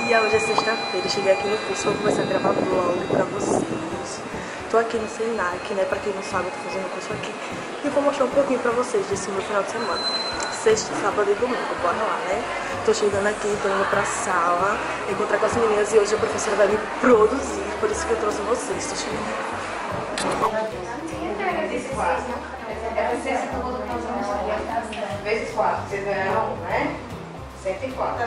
dia, hoje é sexta-feira, cheguei aqui no curso, vou começar a gravar vlog pra vocês. Tô aqui no Senac, né, pra quem não sabe, eu tô fazendo curso aqui. E vou mostrar um pouquinho pra vocês desse meu final de semana. Sexta, sábado e domingo, bora lá, né? Tô chegando aqui, tô indo pra sala, encontrar com as meninas e hoje a professora vai me produzir, por isso que eu trouxe vocês, tô chegando. Vezes 4, vocês ganharam 1, né? 104.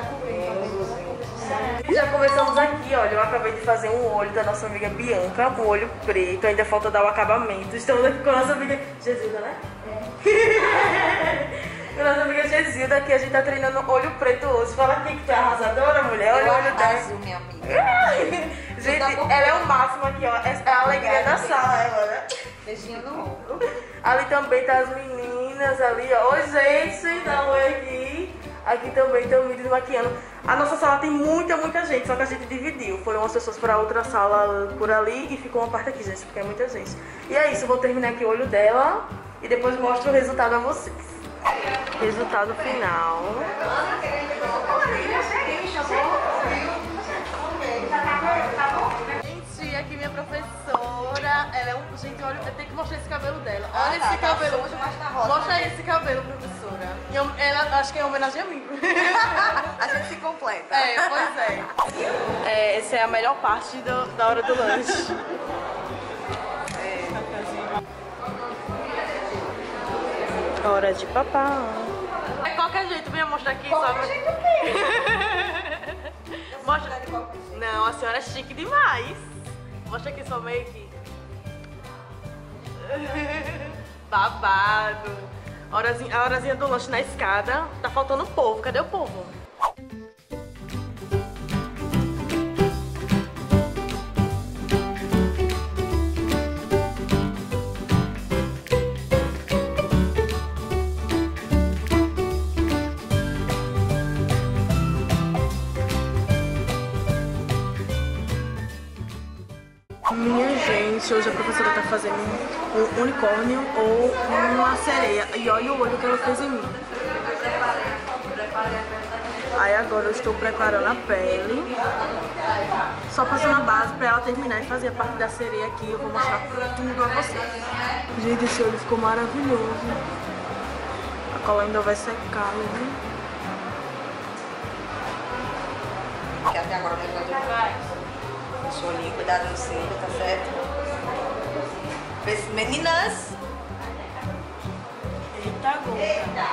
Já começamos aqui, olha, eu acabei de fazer um olho da nossa amiga Bianca, um olho preto, ainda falta dar o acabamento. Estamos aqui com a nossa amiga Gesilda, né? Com a nossa amiga Gesilda, aqui a gente tá treinando olho preto hoje. Fala aqui que tu é arrasadora, mulher, olha o olho dela. Azul, minha amiga. Gente, ela é o máximo aqui, ó, é a alegria da sala, ela, né? Beijinho no ombro. Ali também tá as meninas ali, ó. Oi, gente, dá um oi aqui. Aqui também estão me desmaquiando. A nossa sala tem muita gente, só que a gente dividiu. Foram umas pessoas para outra sala por ali e ficou uma parte aqui, gente, porque é muita gente. E é isso, eu vou terminar aqui o olho dela e depois mostro o resultado a vocês. Resultado final. Gente, aqui minha professora, ela é um... Gente, olha, eu tenho que mostrar esse cabelo dela. Olha esse cabelo. Mostra aí esse cabelo, professora. Ela, acho que é homenagem a mim. A gente se completa. É, pois é. Essa é a melhor parte da hora do lanche. Hora de papá. É qualquer jeito, venha mostrar aqui. Qualquer jeito o quê? Mostra. Não, a senhora é chique demais. Mostra aqui sua make. Babado. A horazinha do lanche na escada. Tá faltando o povo. Cadê o povo? Minha gente, hoje a professora tá fazendo um unicórnio ou uma sereia. E olha o olho que ela fez em mim. Aí agora eu estou preparando a pele. Só passando a base pra ela terminar e fazer a parte da sereia aqui. Eu vou mostrar tudo a vocês. Gente, esse olho ficou maravilhoso. A cola ainda vai secar, viu? Que até agora nós vamos ver. Solinho, cuidado no cílio, tá certo? Meninas! Eita, gota. Eita!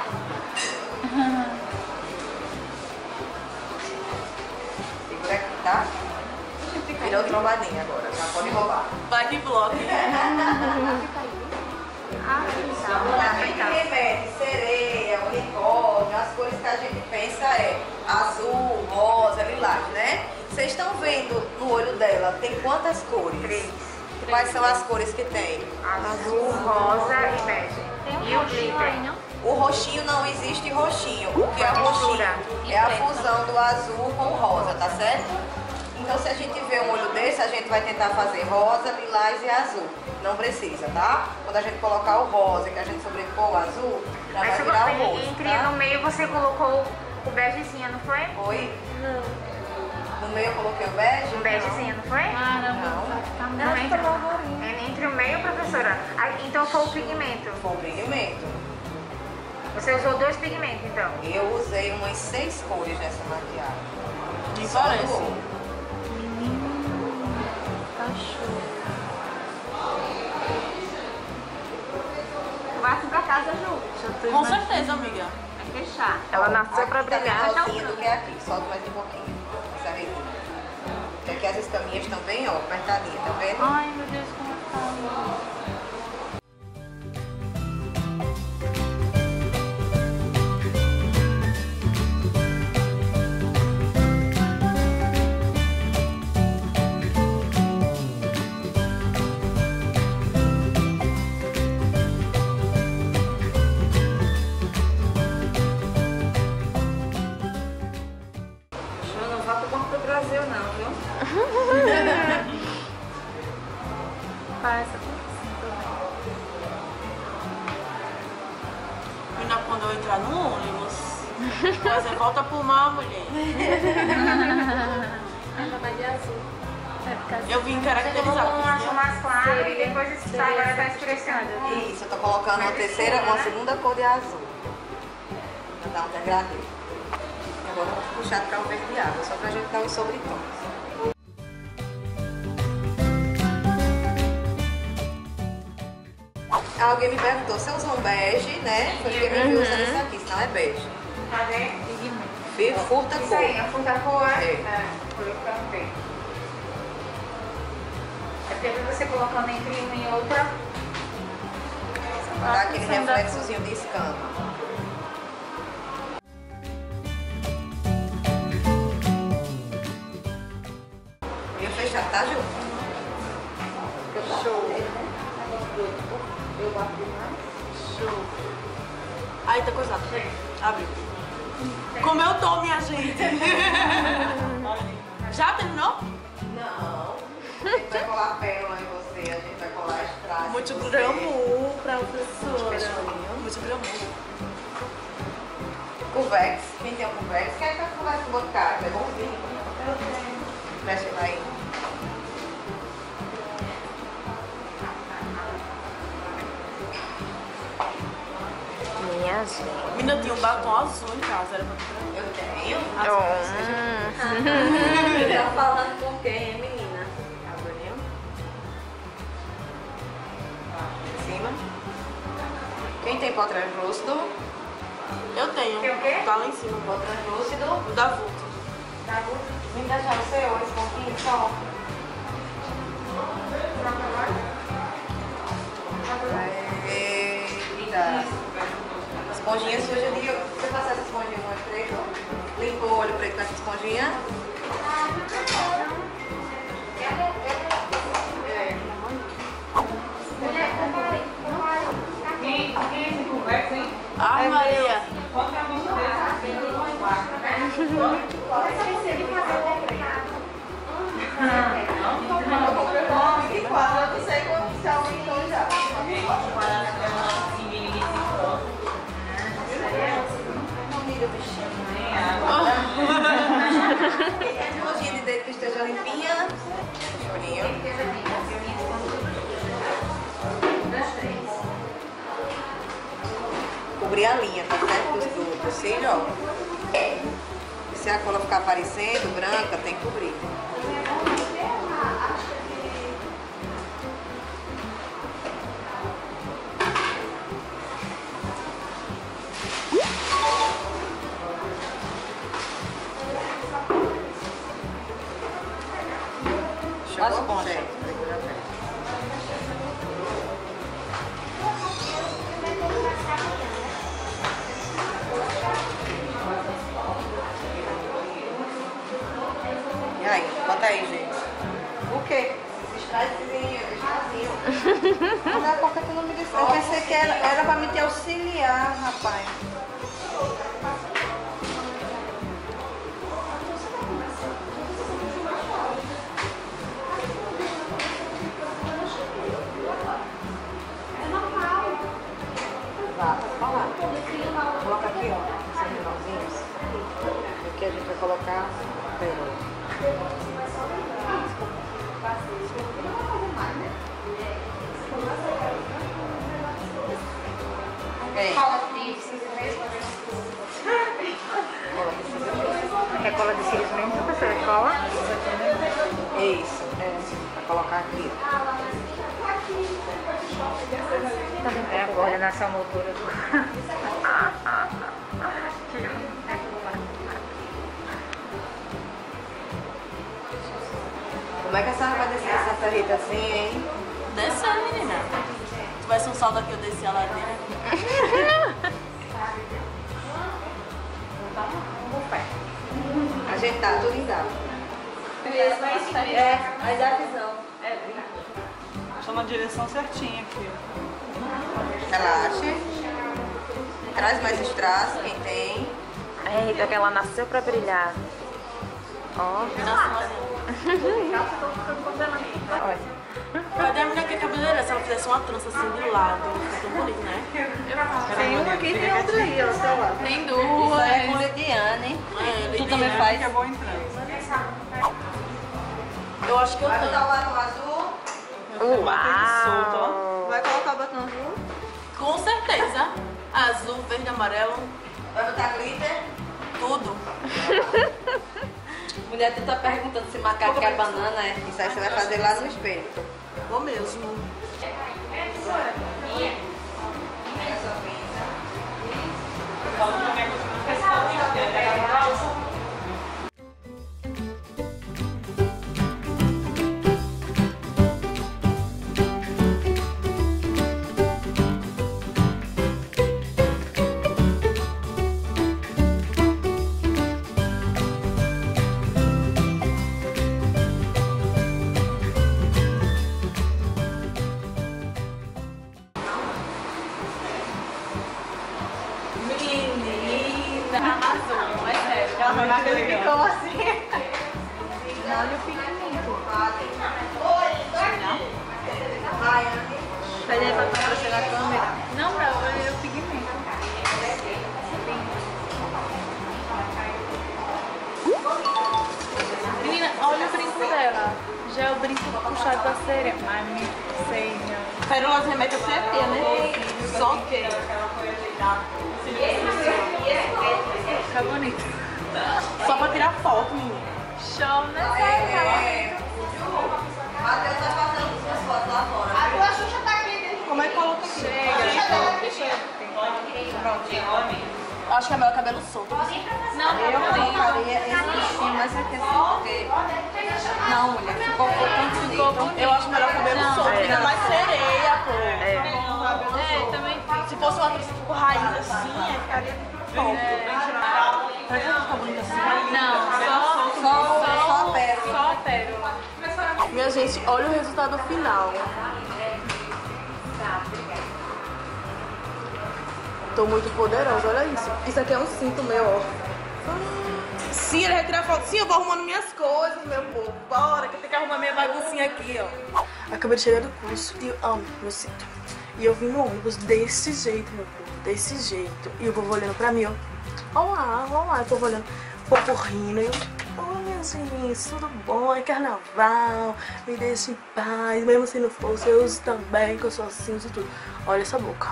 Segura aqui, tá? Virou trombadinha agora, já pode roubar. Vai de bloco. A gente remete sereia, unicórnio, as cores que a gente pensa é azul, rosa, lilás, né? Vocês estão vendo no olho dela, tem quantas cores? 3. Quais são as cores que tem? Azul, rosa e bege. E o glitter. O roxinho não existe roxinho. O que é roxinho? É a fusão do azul com o rosa, tá certo? Então se a gente vê um olho desse, a gente vai tentar fazer rosa, lilás e azul. Não precisa, tá? Quando a gente colocar o rosa, que a gente sobrepor o azul, já vai virar o rosto, Entre tá? no meio você colocou o begezinho, não foi? Oi? Não. No meio eu coloquei o bege? Um begezinho, não foi? Não. Não entra. É entre o meio, professora. Então foi o pigmento. Foi o pigmento. Você usou 2 pigmentos, então? Eu usei umas 6 cores nessa maquiagem. Nem Só parece. no olho. Tá show. Vai pra casa, Ju. Com certeza, amiga. Vai fechar. Ela nasceu pra brilhar. Tá Já menorzinho do que aqui, solta mais um pouquinho. Essa redinha. Porque aqui as escaminhas estão bem, ó, apertadinhas, tá vendo? Ai, meu Deus, como tá. Não vá pro Banco do Brasil não, viu? Passa. Ainda quando eu entrar no ônibus. Mas é volta pro mar, mulher. Eu vim Você colocou caracterizado. um azul mais claro e depois esse agora tá escurecendo. Isso, eu tô colocando uma segunda cor de azul. Pra dar um degradê. Agora eu vou puxar para o verde de água, só pra gente dar os sobretons. Alguém me perguntou se eu uso um bege, né? Foi porque me viu usando isso aqui, senão é bege. Tá vendo? Furta Isso cor. aí, a furta cor É. foi o que eu perguntei. É porque você colocando entre uma e outra. Pra dar aquele reflexozinho de escama. Eu ia fechar, tá, Ju? Show. Show. Aí, tá coisado. Abriu. Como eu tô, minha gente? Já terminou? Não. A gente vai colar pérola em você, a gente vai colar strass. Muito glamour pra professora. Fechadinho. Muito glamour. Convex. Quem tem um convex? Quem tá com convex no boticário? É bonzinho. Eu tenho. Presta aí. Minha gente. Menina, eu tinha um batom azul em casa, era pra Eu tenho. Tá falando com quem, menina? Abriu. Em cima. Quem tem pó translúcido? Eu tenho. Tem o quê? Tá lá em cima. Pó translúcido. O da Vulto. Tá bom? Me dá já o seu, esse pouquinho só. Eita. Esponjinha suja de... Você passar essa esponjinha no olho preto? Limpou o olho preto com essa esponjinha? Ai, Maria. Eu não sei como se aumentou já. Esponjinha de dedo que esteja limpinha. Chorinho. Cobrir a linha, tá certo? Do cílio, ó. E se a cola ficar aparecendo, branca, tem que cobrir. Passa o ponto aí. E aí, bota aí, gente. O quê? Esses trajezinhos, extrazinho. Mas a pouco tu não me disse. Eu pensei que era pra me te auxiliar, rapaz. Vá, pode falar. Coloca aqui, ó, esses finalzinhos. Aqui a gente vai colocar pérola. É cola de cílios mesmo, professora? Cola? É isso, vai colocar aqui. É a coordenação motora do... Como é que a senhora vai descer essa ferrita assim, hein? Desce aí, menina. Se tivesse um salto aqui, eu descia a ladeira. Ajeitar, tudo em dado. Mas a visão. Estou na direção certinha aqui. Relaxe. Traz mais strass, quem tem. Eita, que ela nasceu pra brilhar. Ó. Olha. Cadê a menina que é cabeleireira? Se ela fizesse uma trança assim de lado, fica tão bonito, né? Tem uma aqui e tem outra aí, ó, seu lado. Tem duas. É com Lidiane. É, Tu também faz? Que eu vou entrando. Eu acho que eu Vai tenho. botar o batom azul? Uau! Vai colocar o batom azul? Com certeza. Azul, verde, amarelo, Vai botar glitter? tudo. Mulher, tu tá perguntando se macaco é banana, é? Isso aí você vai fazer lá no espelho. Vou mesmo. Menina, arrasou, é sério. Ele ficou assim. Olha o pigmento. Ryan. Pede aí pra aparecer na câmera. Não, pra olhar o pigmento. Menina, olha o brinco dela. Já é o brinco puxado da sereia. Ai, me sei, não. Pérolas remete a CT, né? Só que. Fica bonito. Só pra tirar foto, menina. Show, né? Matheus tá passando suas fotos lá fora. Como é que coloca aqui? Deixa eu. Acho que é meu cabelo solto. Não, Eu não. colocaria esse bichinho mais aqui assim, porque... Não, mulher, ficou bonito. Eu acho melhor cabelo solto, fica mais sereia, pô. É, também. Se fosse uma atriz tipo raiz assim, aí ficaria top. Será que ela fica bonita assim? Não, Só a pérola. só a pérola. Minha gente, olha o resultado final. Tô muito poderosa, olha isso. Isso aqui é um cinto meu, ó. Sim, ele vai tirar foto. Sim, eu vou arrumando minhas coisas, meu povo. Bora, que eu tenho que arrumar minha baguncinha aqui, ó. Acabei de chegar do curso e eu amo meu cinto. E eu vim no ônibus desse jeito, meu povo. Desse jeito. E o povo olhando pra mim, ó. Olá, olá. O povo olhando. O povo rindo. E eu, oi, minha gente, tudo bom? É carnaval. Me deixe em paz. Mesmo se não fosse, eu uso também, que eu sou assim, uso tudo. Olha essa boca.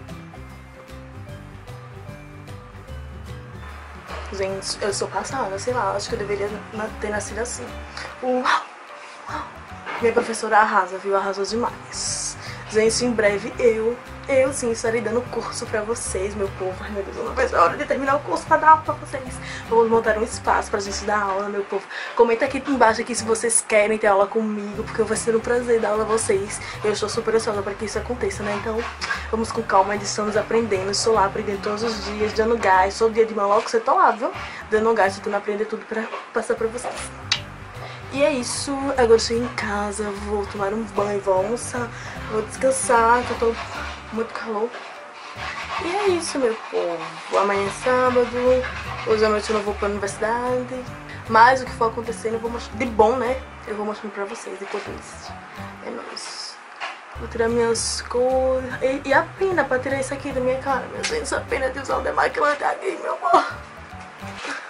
Gente, eu sou passada, sei lá, acho que eu deveria ter nascido assim. Uau! Minha professora arrasa, viu? Arrasou demais. Gente, em breve eu sim estarei dando curso pra vocês, meu povo. Ai, meu Deus, não vai ser hora de terminar o curso pra dar aula pra vocês. Vamos montar um espaço pra gente dar aula, meu povo. Comenta aqui embaixo aqui se vocês querem ter aula comigo, porque vai ser um prazer dar aula a vocês. Eu estou super ansiosa para que isso aconteça, né? Então, vamos com calma, ainda estamos aprendendo. Estou lá aprendendo todos os dias, dando gás. Todo dia de manhã logo você tá lá, viu? Dando gás, tentando aprender tudo pra passar pra vocês. E é isso, agora eu cheguei em casa, vou tomar um banho, vou almoçar, vou descansar, que eu tô muito calor. E é isso, meu povo. Amanhã é sábado, hoje à noite eu não vou pra universidade, mas o que for acontecendo eu vou mostrar, de bom, né? Eu vou mostrando pra vocês enquanto isso. É nóis. Vou tirar minhas coisas. E a pena pra tirar isso aqui da minha cara, minha gente, essa pena de usar o demaquilante aqui, meu amor.